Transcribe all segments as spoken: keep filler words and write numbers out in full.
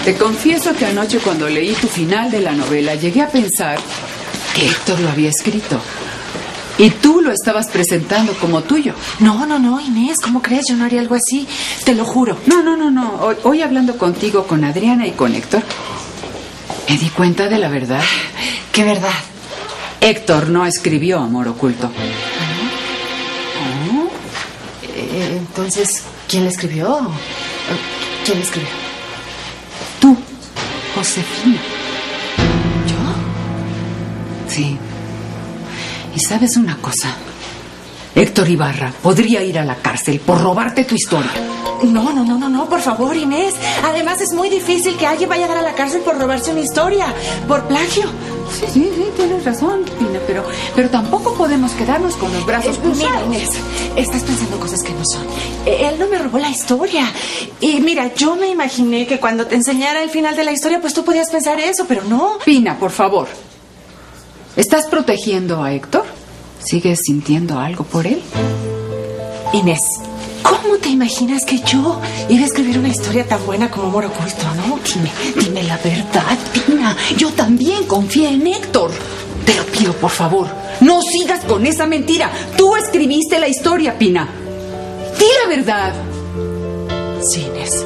Te confieso que anoche cuando leí tu final de la novela llegué a pensar que Héctor lo había escrito. Y tú lo estabas presentando como tuyo. No, no, no, Inés, ¿cómo crees? Yo no haría algo así, te lo juro. No, no, no, no. Hoy, hoy hablando contigo, con Adriana y con Héctor, me di cuenta de la verdad. ¿Qué verdad? Héctor no escribió Amor Oculto. ¿Oh? Eh, entonces, ¿quién le escribió? ¿Quién le escribió? Tú, Josefina. ¿Yo? Sí. Y sabes una cosa, Héctor Ibarra podría ir a la cárcel por robarte tu historia. No, no, no, no, no, por favor, Inés. Además es muy difícil que alguien vaya a dar a la cárcel por robarse una historia, por plagio. Sí, sí, sí, tienes razón, Pina, pero, pero tampoco podemos quedarnos con los brazos eh, cruzados. Mira, Inés, estás pensando cosas que no son. Eh, él no me robó la historia. Y mira, yo me imaginé que cuando te enseñara el final de la historia, pues tú podías pensar eso, pero no. Pina, por favor. ¿Estás protegiendo a Héctor? ¿Sigues sintiendo algo por él? Inés, ¿cómo te imaginas que yo iba a escribir una historia tan buena como Amor Oculto, no? Dime, dime la verdad, Pina. Yo también confié en Héctor. Te lo pido, por favor. No sigas con esa mentira. Tú escribiste la historia, Pina. Di la verdad. Sí, Inés.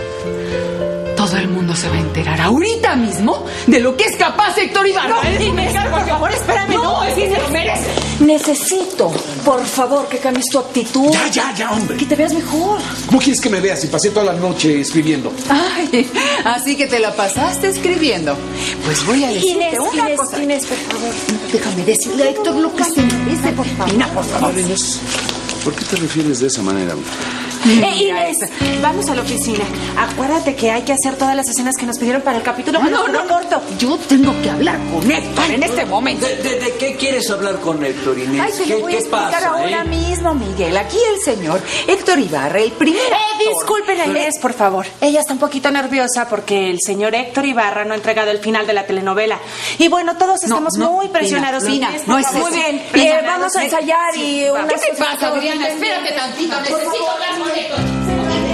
Todo el mundo se va a enterar ahorita mismo de lo que es capaz Héctor Ibarra. No, Inés, por favor, espérame. No, no es que se lo mereces. Necesito, por favor, que cambies tu actitud. Ya, ya, ya, hombre. Que te veas mejor. ¿Cómo quieres que me veas si pasé toda la noche escribiendo? Ay, así que te la pasaste escribiendo. Pues voy a decirte Inés, una Inés, cosa. Inés, por favor. Déjame decirle a Héctor lo que se merece, por favor. Pina, por favor. Vale, Inés, ¿por qué te refieres de esa manera? Eh, Inés, vamos a la oficina. Acuérdate que hay que hacer todas las escenas que nos pidieron para el capítulo. No, no, no, corto. Yo tengo que hablar con Héctor en este momento. ¿De, de, de qué quieres hablar con Héctor, Inés? Ay, se ¿Qué, lo voy a qué explicar pasa, ahora eh? mismo, Miguel. Aquí el señor Héctor Ibarra, el primer Eh, actor. disculpen a Inés, por favor. Ella está un poquito nerviosa porque el señor Héctor Ibarra no ha entregado el final de la telenovela. Y bueno, todos No, estamos no, muy presionados. Pina, Inés, no por es favor. eso. Muy bien. Pina, Eh, vamos a ensayar y... ¿Qué unas te cosas pasa, Adriana? Espérate tantito. Necesito hablar con Héctor.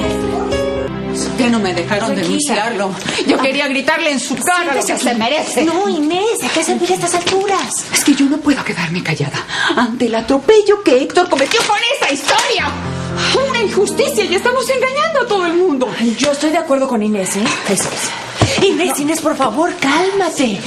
Que no me dejaron denunciarlo. Yo quería gritarle en su cara lo que se merece. No, Inés, ¿a qué servir a estas alturas? Es que yo no puedo quedarme callada ante el atropello que Héctor cometió con esa historia. Una injusticia y estamos engañando a todo el mundo. Yo estoy de acuerdo con Inés, ¿eh? Eso es. Inés, Inés, por favor, cálmate.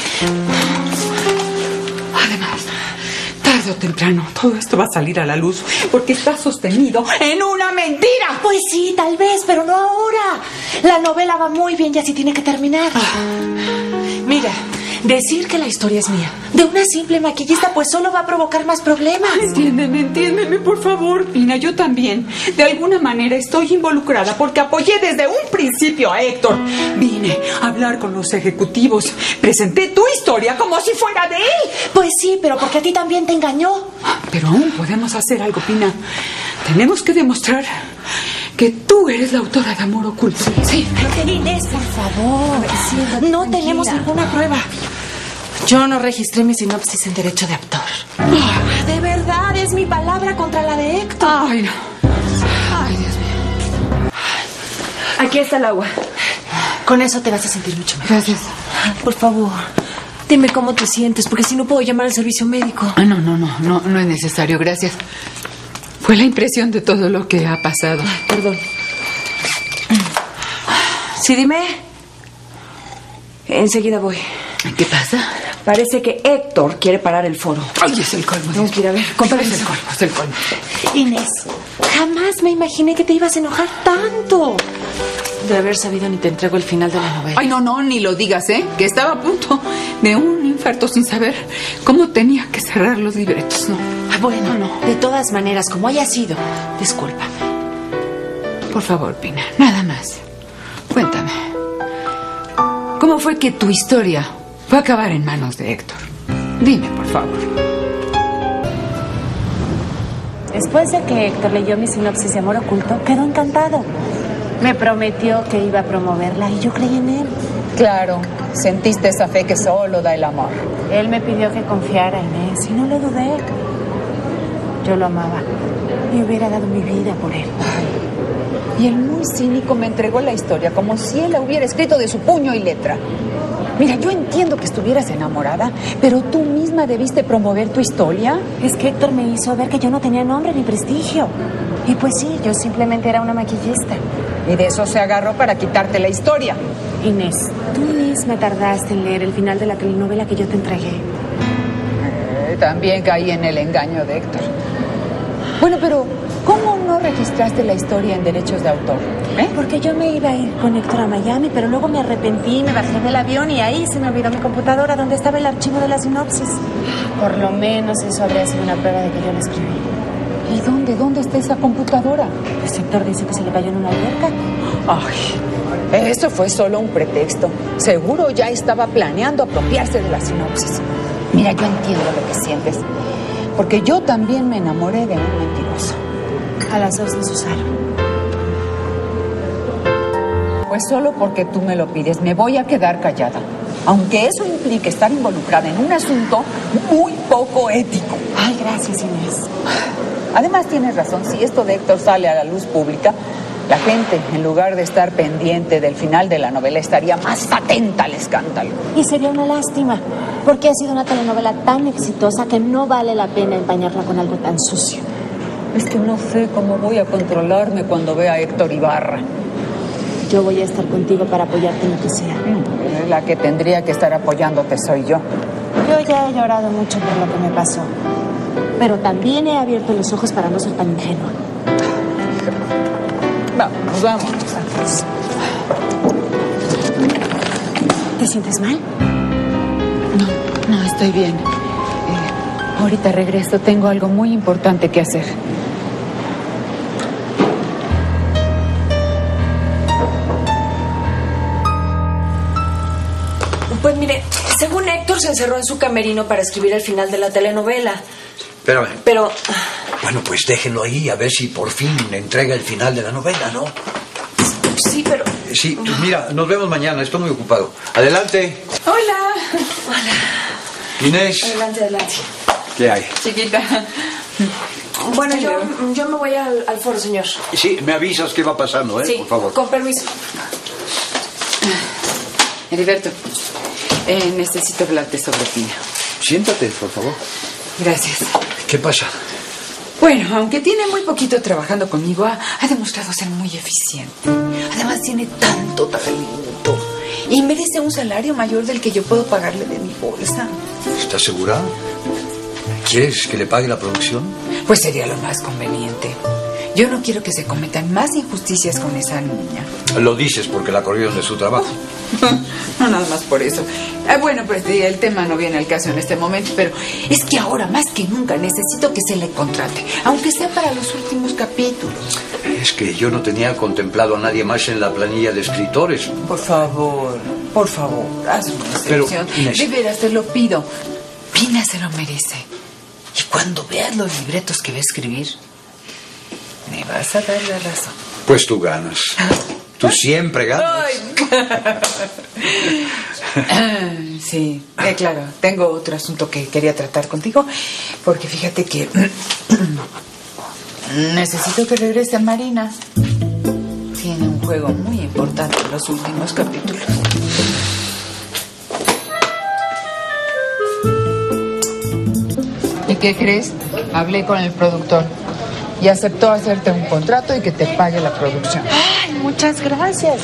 Además, tarde o temprano todo esto va a salir a la luz porque está sostenido en una mentira. Pues sí, tal vez, pero no ahora. La novela va muy bien y así tiene que terminar. Mira, decir que la historia es mía de una simple maquillista pues solo va a provocar más problemas. Entiéndeme, entiéndeme, por favor, Pina. Yo también, de alguna manera, estoy involucrada porque apoyé desde un principio a Héctor. Vine a hablar con los ejecutivos. Presenté tu historia como si fuera de él. Pues sí, pero porque a ti también te engañó. Pero aún podemos hacer algo, Pina. Tenemos que demostrar que tú eres la autora de Amor Oculto. Sí. Inés, por favor. No tenemos ninguna prueba. Yo no registré mi sinopsis en derecho de autor. De verdad, es mi palabra contra la de Héctor. Ay, no. Ay, Dios mío. Aquí está el agua. Con eso te vas a sentir mucho mejor. Gracias. Por favor, dime cómo te sientes, porque si no puedo llamar al servicio médico. Ah, no, no, no, no, no es necesario, gracias. Fue la impresión de todo lo que ha pasado. Perdón. Sí, dime. Enseguida voy. ¿Qué pasa? Parece que Héctor quiere parar el foro. Ay, es el colmo. Vamos a ir a ver. Con Es el permiso. colmo, es el colmo. Inés, jamás me imaginé que te ibas a enojar tanto. De haber sabido ni te entrego el final de la novela. Ay, no, no, ni lo digas, ¿eh? Que estaba a punto de un infarto sin saber cómo tenía que cerrar los libretos, ¿no? Ah, bueno, no. De todas maneras, como haya sido, disculpa. Por favor, Pina, nada más. Cuéntame. ¿Cómo fue que tu historia fue a acabar en manos de Héctor? Dime, por favor. Después de que Héctor leyó mi sinopsis de Amor Oculto, quedó encantado. Me prometió que iba a promoverla y yo creí en él. Claro, sentiste esa fe que solo da el amor. Él me pidió que confiara en él y no lo dudé. Yo lo amaba y hubiera dado mi vida por él. Y el muy cínico me entregó la historia como si él la hubiera escrito de su puño y letra. Mira, yo entiendo que estuvieras enamorada, pero tú misma debiste promover tu historia. Es que Héctor me hizo ver que yo no tenía nombre ni prestigio. Y pues sí, yo simplemente era una maquillista. Y de eso se agarró para quitarte la historia. Inés, tú misma tardaste en leer el final de la telenovela que yo te entregué. Eh, también caí en el engaño de Héctor. Bueno, pero ¿cómo no registraste la historia en derechos de autor? ¿Eh? Porque yo me iba a ir con Héctor a Miami, pero luego me arrepentí, me bajé del avión y ahí se me olvidó mi computadora donde estaba el archivo de la sinopsis. Por lo menos eso habría sido una prueba de que yo la escribí. ¿Y dónde? ¿Dónde está esa computadora? El Héctor dice que se le cayó en una alberca. Ay, eso fue solo un pretexto. Seguro ya estaba planeando apropiarse de la sinopsis. Mira, yo entiendo lo que sientes, porque yo también me enamoré de un mentiroso. A las dos nos usaron. Pues solo porque tú me lo pides, me voy a quedar callada. Aunque eso implique estar involucrada en un asunto muy poco ético. Ay, gracias, Inés. Además, tienes razón, si esto de Héctor sale a la luz pública, la gente, en lugar de estar pendiente del final de la novela, estaría más atenta al escándalo. Y sería una lástima, porque ha sido una telenovela tan exitosa que no vale la pena empañarla con algo tan sucio. Es que no sé cómo voy a controlarme cuando vea a Héctor Ibarra. Yo voy a estar contigo para apoyarte en lo que sea. Mm, la que tendría que estar apoyándote soy yo. Yo ya he llorado mucho por lo que me pasó, pero también he abierto los ojos para no ser tan ingenua. Vamos, vamos. ¿Te sientes mal? No, no, estoy bien. Eh, ahorita regreso, tengo algo muy importante que hacer. Pues mire, según Héctor se encerró en su camerino para escribir el final de la telenovela. Espérame. Pero... Bueno, pues déjenlo ahí a ver si por fin entrega el final de la novela, ¿no? Sí, pero... Sí, mira, nos vemos mañana, estoy muy ocupado. Adelante. Hola. Hola. Inés. Adelante, adelante. ¿Qué hay? Chiquita. Bueno, yo, yo me voy al, al foro, señor. Sí, me avisas qué va pasando, ¿eh? Sí, por favor. Con permiso. Heriberto, eh, necesito hablarte sobre Pina. Siéntate, por favor. Gracias. ¿Qué pasa? Bueno, aunque tiene muy poquito trabajando conmigo, ha, ha demostrado ser muy eficiente. Además, tiene tanto talento y merece un salario mayor del que yo puedo pagarle de mi bolsa. ¿Estás segura? ¿Quieres que le pague la producción? Pues sería lo más conveniente. Yo no quiero que se cometan más injusticias con esa niña. Lo dices porque la corrieron de su trabajo. No, nada más por eso. Eh, bueno, pues el tema no viene al caso en este momento, pero es que ahora más que nunca necesito que se le contrate, aunque sea para los últimos capítulos. Es que yo no tenía contemplado a nadie más en la planilla de escritores. Por favor, por favor, haz una excepción. Pero, Inés... De veras, te lo pido. Pina se lo merece. Y cuando veas los libretos que va a escribir, me vas a dar la razón. Pues tú ganas. Tú siempre ganas. Ay. Sí, eh, claro. Tengo otro asunto que quería tratar contigo, porque fíjate que necesito que regrese Marina. Tiene un juego muy importante en los últimos capítulos. ¿Y qué crees? Hablé con el productor y aceptó hacerte un contrato y que te pague la producción. Ay, muchas gracias.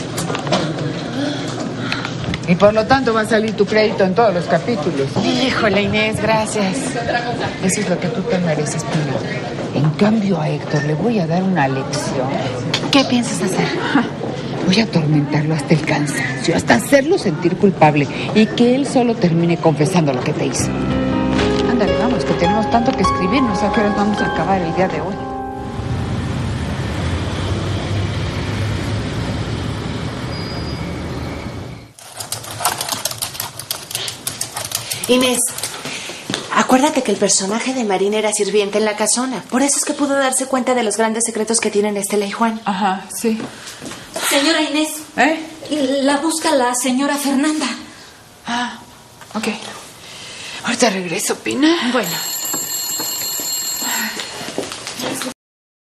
Y por lo tanto va a salir tu crédito en todos los capítulos. Híjole, Inés, gracias. Eso es lo que tú te mereces, Pina. En cambio a Héctor le voy a dar una lección. ¿Qué piensas hacer? Voy a atormentarlo hasta el cansancio, hasta hacerlo sentir culpable y que él solo termine confesando lo que te hizo. Ándale, vamos, que tenemos tanto que escribir, no sé a qué horas vamos a acabar el día de hoy. Inés, acuérdate que el personaje de Marina era sirviente en la casona. Por eso es que pudo darse cuenta de los grandes secretos que tienen Estela y Juan. Ajá, sí. Señora Inés. ¿Eh? La busca la señora Fernanda. Ah, ok. Ahorita regreso, Pina. Bueno.